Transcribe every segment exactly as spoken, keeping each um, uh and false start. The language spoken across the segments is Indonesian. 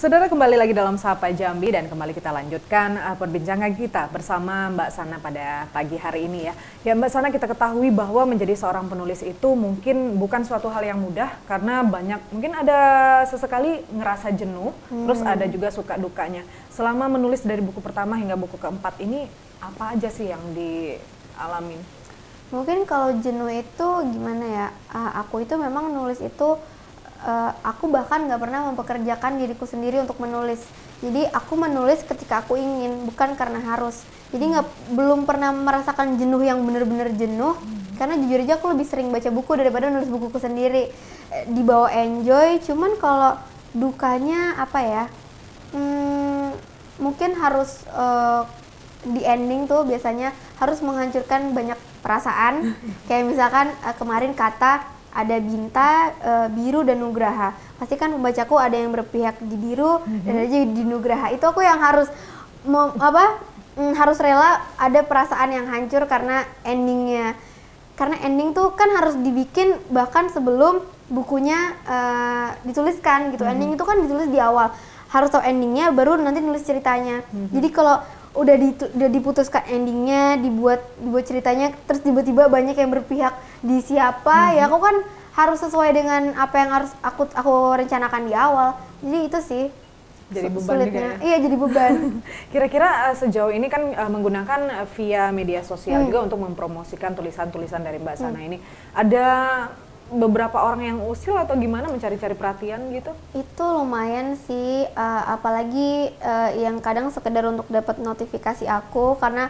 Saudara, kembali lagi dalam Sapa Jambi dan kembali kita lanjutkan uh, perbincangan kita bersama Mbak Sana pada pagi hari ini ya. Ya Mbak Sana, kita ketahui bahwa menjadi seorang penulis itu mungkin bukan suatu hal yang mudah karena banyak, mungkin ada sesekali ngerasa jenuh, hmm. terus ada juga suka dukanya. Selama menulis dari buku pertama hingga buku keempat ini, apa aja sih yang dialamin? Mungkin kalau jenuh itu gimana ya, uh, aku itu memang nulis itu Uh, aku bahkan nggak pernah mempekerjakan diriku sendiri untuk menulis. Jadi aku menulis ketika aku ingin, bukan karena harus. Jadi nggak belum pernah merasakan jenuh yang benar-benar jenuh. Hmm. Karena jujur aja aku lebih sering baca buku daripada nulis bukuku sendiri. Eh, dibawa enjoy. Cuman kalau dukanya apa ya? Hmm, mungkin harus uh, di ending tuh biasanya harus menghancurkan banyak perasaan. Kayak misalkan uh, kemarin kata ada Binta, e, Biru, dan Nugraha. Pasti kan pembacaku ada yang berpihak di Biru mm-hmm. dan ada juga di Nugraha. Itu aku yang harus mem, apa mm, harus rela ada perasaan yang hancur karena endingnya. Karena ending tuh kan harus dibikin bahkan sebelum bukunya e, dituliskan gitu. Mm-hmm. Ending itu kan ditulis di awal. Harus tahu endingnya baru nanti nulis ceritanya. Mm-hmm. Jadi kalau udah, di, udah diputuskan endingnya, dibuat dibuat ceritanya, terus tiba-tiba banyak yang berpihak di siapa, hmm. ya aku kan harus sesuai dengan apa yang harus aku aku rencanakan di awal. Jadi itu sih jadi beban sulitnya. juga ya? Iya, jadi beban. Kira-kira uh, sejauh ini kan uh, menggunakan uh, via media sosial hmm. juga untuk mempromosikan tulisan-tulisan dari Mbak Sana hmm. ini. Ada beberapa orang yang usil atau gimana mencari-cari perhatian gitu? Itu lumayan sih, uh, apalagi uh, yang kadang sekedar untuk dapat notifikasi aku, karena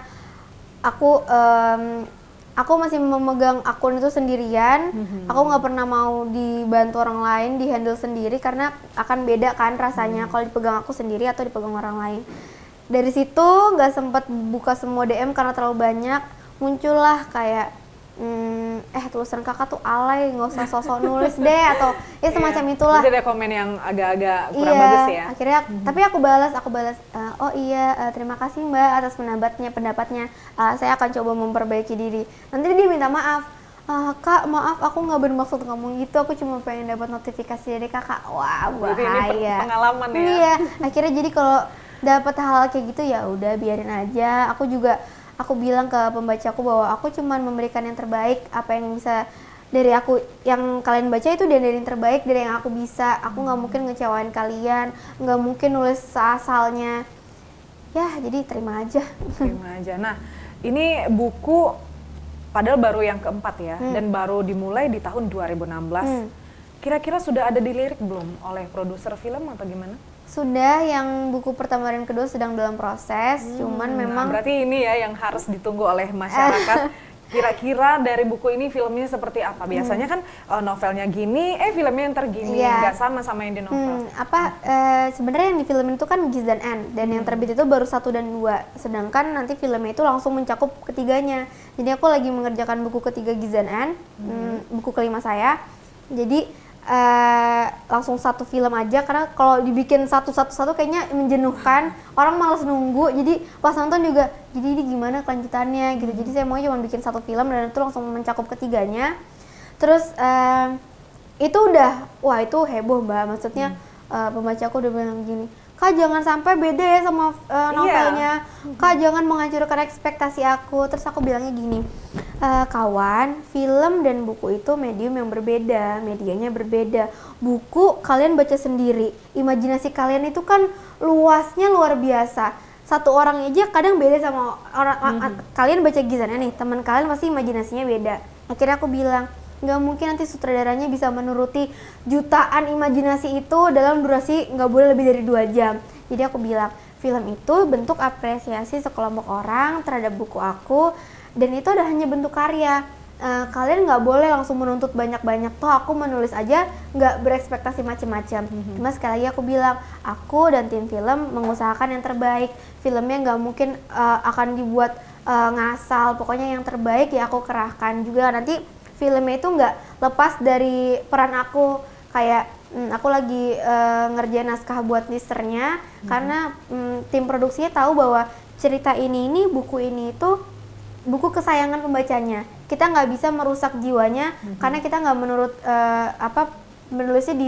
aku um, aku masih memegang akun itu sendirian. Mm-hmm. Aku nggak pernah mau dibantu orang lain, di handle sendiri, karena akan beda kan rasanya mm. kalau dipegang aku sendiri atau dipegang orang lain. Dari situ nggak sempat buka semua D M karena terlalu banyak, muncullah kayak Hmm, eh tulisan kakak tuh alay, nggak usah sosok nulis deh, atau ya semacam yeah. itulah. Jadi ada komen yang agak-agak kurang iya, bagus ya. Akhirnya, mm-hmm. tapi aku balas, aku balas, uh, oh iya, uh, terima kasih Mbak atas pendapatnya, pendapatnya. Uh, saya akan coba memperbaiki diri. Nanti dia minta maaf, uh, kak maaf aku nggak bermaksud ngomong gitu, aku cuma pengen dapat notifikasi dari kakak. Wah bahaya. Ini pengalaman ya. Iya, akhirnya jadi kalau dapat hal kayak gitu ya udah biarin aja. Aku juga aku bilang ke pembacaku bahwa aku cuman memberikan yang terbaik, apa yang bisa dari aku, yang kalian baca itu dari yang terbaik, dari yang aku bisa. Aku nggak mungkin ngecewain kalian, nggak mungkin nulis seasalnya. Ya, jadi terima aja. Terima aja. Nah, ini buku padahal baru yang keempat ya, hmm. dan baru dimulai di tahun dua ribu enam belas. Hmm. Kira-kira sudah ada dilirik belum oleh produser film atau gimana? Sudah, yang buku pertama dan kedua sedang dalam proses, hmm, cuman memang... Nah, berarti ini ya yang harus ditunggu oleh masyarakat. Kira-kira dari buku ini filmnya seperti apa? Biasanya kan uh, novelnya gini, eh filmnya yang tergini, yeah. nggak sama sama yang di novel. Hmm, apa, uh, sebenarnya yang di film itu kan Giz dan N, dan hmm. yang terbit itu baru satu dan dua. Sedangkan nanti filmnya itu langsung mencakup ketiganya. Jadi aku lagi mengerjakan buku ketiga Giz dan N, hmm. Hmm, buku kelima saya. Jadi... Uh, langsung satu film aja, karena kalau dibikin satu-satu-satu kayaknya menjenuhkan, orang malas nunggu, jadi pas nonton juga jadi ini gimana kelanjutannya gitu. Jadi saya mau cuma bikin satu film dan itu langsung mencakup ketiganya. Terus uh, itu udah, wah itu heboh Mbak, maksudnya uh, pembacaku udah bilang gini, Kak jangan sampai beda ya sama uh, novelnya, yeah. Kak jangan menghancurkan ekspektasi aku. Terus aku bilangnya gini, e, kawan, film dan buku itu medium yang berbeda, medianya berbeda. Buku kalian baca sendiri, imajinasi kalian itu kan luasnya luar biasa. Satu orang aja kadang beda sama orang. Mm-hmm. Kalian baca Gizannya nih, teman kalian pasti imajinasinya beda. Akhirnya aku bilang, nggak mungkin nanti sutradaranya bisa menuruti jutaan imajinasi itu dalam durasi nggak boleh lebih dari dua jam. Jadi aku bilang, film itu bentuk apresiasi sekelompok orang terhadap buku aku, dan itu udah hanya bentuk karya. Uh, kalian nggak boleh langsung menuntut banyak-banyak, toh aku menulis aja nggak berekspektasi macam-macam. Mm-hmm. Cuma sekali lagi aku bilang, aku dan tim film mengusahakan yang terbaik. Filmnya nggak mungkin uh, akan dibuat uh, ngasal, pokoknya yang terbaik ya aku kerahkan juga. Nanti filmnya itu nggak lepas dari peran aku, kayak hmm, aku lagi uh, ngerjain naskah buat teasernya, hmm. karena hmm, tim produksinya tahu bahwa cerita ini ini buku ini itu buku kesayangan pembacanya. Kita nggak bisa merusak jiwanya, hmm. karena kita nggak menurut uh, apa menulisnya di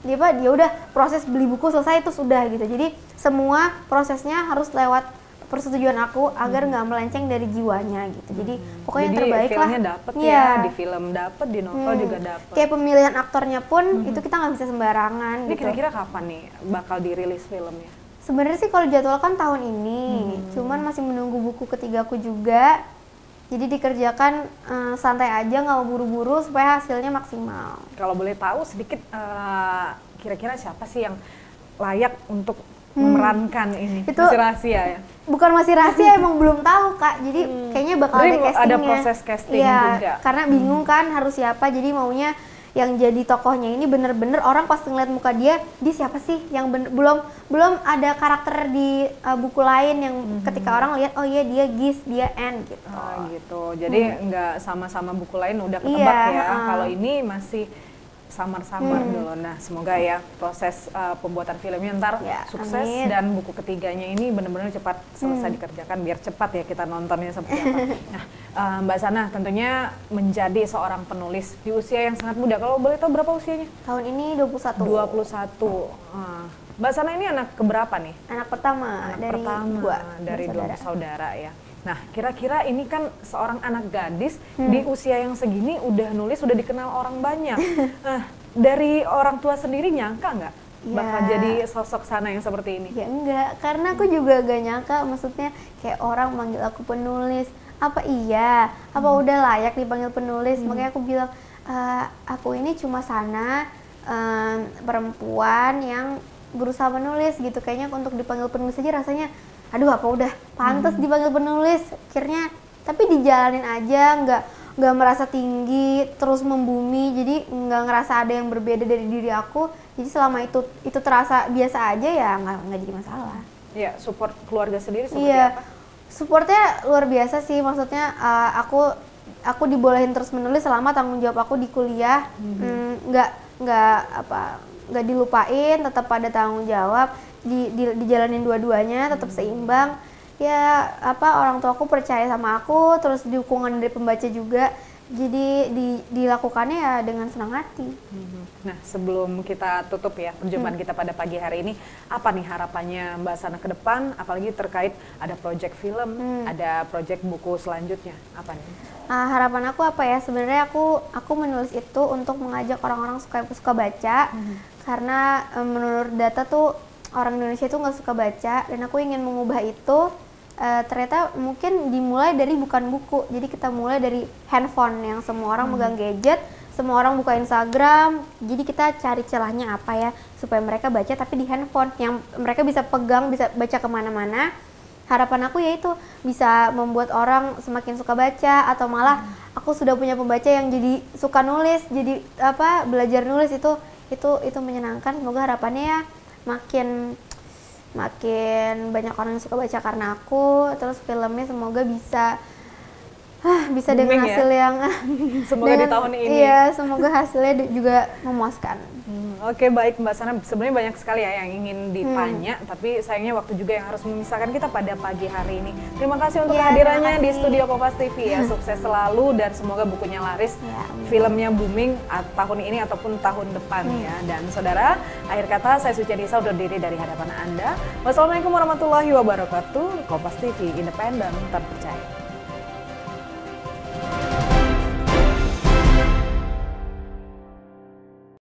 dia apa dia udah proses beli buku selesai itu sudah gitu. Jadi semua prosesnya harus lewat persetujuan aku agar nggak hmm. melenceng dari jiwanya gitu. Jadi hmm. pokoknya Jadi yang terbaik lah. Jadi dapet ya, ya, di film dapet, di novel hmm. juga dapet. Kayak pemilihan aktornya pun hmm. itu kita nggak bisa sembarangan. Ini gitu. Kira-kira kapan nih bakal dirilis filmnya? Sebenarnya sih kalau jadwal kan tahun ini, hmm. cuman masih menunggu buku ketigaku juga. Jadi dikerjakan uh, santai aja, nggak mau buru-buru supaya hasilnya maksimal. Kalau boleh tahu sedikit, uh, kira-kira siapa sih yang layak untuk memerankan hmm. ini? Itu masih rahasia ya? Bukan masih rahasia, emang belum tahu Kak. Jadi hmm. kayaknya bakal Jadi ada castingnya. Ada proses casting ya, juga. Karena bingung kan harus siapa. Jadi maunya yang jadi tokohnya ini bener-bener orang pas ngeliat muka dia, dia siapa sih? Yang bener, belum belum ada karakter di uh, buku lain yang hmm. ketika orang lihat oh iya dia Gis, dia N gitu. Ah, gitu. Jadi hmm. nggak sama-sama buku lain udah ketebak iya, ya. Uh. Kalau ini masih samar-samar hmm. dulu. Nah, semoga ya proses uh, pembuatan filmnya ntar ya, sukses amin. Dan buku ketiganya ini benar-benar cepat selesai hmm. dikerjakan biar cepat ya kita nontonnya seperti apa. Nah, uh, Mbak Sana tentunya menjadi seorang penulis di usia yang sangat muda. Kalau boleh tahu berapa usianya? Tahun ini dua puluh satu. dua puluh satu. Uh, Mbak Sana ini anak keberapa nih? Anak pertama anak dari pertama dua dari saudara. dua saudara ya. Nah, kira-kira ini kan seorang anak gadis hmm. di usia yang segini udah nulis, udah dikenal orang banyak. Nah, dari orang tua sendiri nyangka nggak ya. bakal jadi sosok Sana yang seperti ini? Ya enggak, karena aku juga gak nyangka, maksudnya kayak orang manggil aku penulis, apa iya? Apa hmm. udah layak dipanggil penulis? Hmm. Makanya aku bilang, e, aku ini cuma Sana, um, perempuan yang berusaha menulis gitu. Kayaknya untuk dipanggil penulis aja rasanya aduh apa udah pantas hmm. dipanggil penulis akhirnya, tapi dijalanin aja, nggak nggak merasa tinggi terus membumi, jadi nggak ngerasa ada yang berbeda dari diri aku, jadi selama itu itu terasa biasa aja ya nggak nggak jadi masalah. Ya, support keluarga sendiri seperti iya. apa? Supportnya luar biasa sih, maksudnya uh, aku aku dibolehin terus menulis selama tanggung jawab aku di kuliah hmm. mm, nggak nggak apa nggak dilupain, tetap ada tanggung jawab. Di, di, dijalanin dua-duanya tetap seimbang ya, apa orang tua aku percaya sama aku, terus dukungan dari pembaca juga, jadi di, dilakukannya ya dengan senang hati. Nah, sebelum kita tutup ya perjumpaan hmm. kita pada pagi hari ini, apa nih harapannya Mbak Sana ke depan, apalagi terkait ada proyek film, hmm. ada proyek buku selanjutnya, apa nih? Uh, harapan aku apa ya, sebenarnya aku aku menulis itu untuk mengajak orang-orang suka suka baca, hmm. karena um, menurut data tuh orang Indonesia itu nggak suka baca, dan aku ingin mengubah itu. Uh, ternyata mungkin dimulai dari bukan buku, jadi kita mulai dari handphone yang semua orang hmm. megang gadget, semua orang buka Instagram, jadi kita cari celahnya apa ya supaya mereka baca tapi di handphone yang mereka bisa pegang, bisa baca kemana-mana. Harapan aku yaitu bisa membuat orang semakin suka baca, atau malah hmm. aku sudah punya pembaca yang jadi suka nulis, jadi apa belajar nulis, itu itu itu menyenangkan. Semoga harapannya ya makin makin banyak orang yang suka baca karena aku, terus filmnya semoga bisa ah, bisa booming dengan hasil ya? yang semoga dengan, di tahun ini iya semoga hasilnya juga memuaskan. hmm, Oke okay, baik Mbak Sana, sebenarnya banyak sekali ya yang ingin ditanya, hmm. tapi sayangnya waktu juga yang harus memisahkan kita pada pagi hari ini. Terima kasih untuk ya, kehadirannya di studio Kompas T V ya, sukses selalu dan semoga bukunya laris, ya, filmnya booming tahun ini ataupun tahun depan hmm. ya. Dan saudara, akhir kata saya Suci Anissa undur diri dari hadapan Anda. Wassalamualaikum warahmatullahi wabarakatuh. Kompas T V, independen, terpercaya.